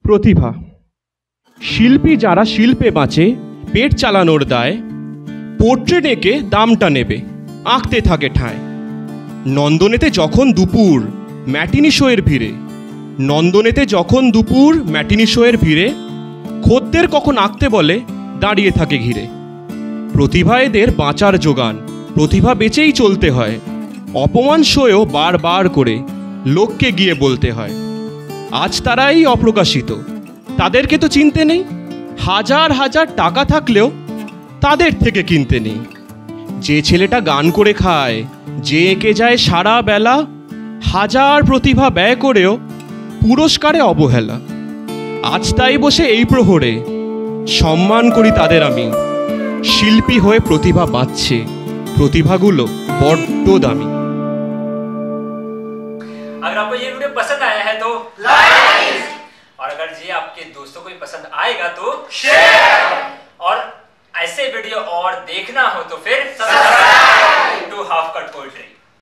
প্রতিভা। শিল্পী যারা শিল্পে বাঁচে, পেট চালানোর দায়, পোর্ট্রেট এঁকে দামটা নেবে, আঁকতে থাকে ঠায়। নন্দনেতে যখন দুপুর ম্যাটিনি শোয়ের ভিড়ে, নন্দনেতে যখন দুপুর ম্যাটিনি শোয়ের ভিড়ে, খদ্দের কখন আঁকতে বলে দাঁড়িয়ে থাকে ঘিরে। প্রতিভা এদের বাঁচার জোগান, প্রতিভা বেঁচেই চলতে হয়। অপমান সয়েও বারবার করে লোককে গিয়ে বলতে হয়। আজ তারাই অপ্রকাশিত, তাদেরকে তো চিনতে নেই। হাজার হাজার টাকা থাকলেও তাদের থেকে কিনতে নেই। যে ছেলেটা গান করে খায়, যে এঁকে যায় সারা বেলা, হাজার প্রতিভা ব্যয় করেও পুরস্কারে অবহেলা। আজ তাই বসে এই প্রহরে সম্মান করি তাদের আমি। শিল্পী হয়ে প্রতিভা বাঁচছে, প্রতিভাগুলো বড্ড দামি। अगर आपको ये वीडियो पसंद आया है तो लाइक, और अगर ये आपके दोस्तों को भी पसंद आएगा तो शेयर, और ऐसे वीडियो और देखना हो तो फिर subscribe to half cut poetry.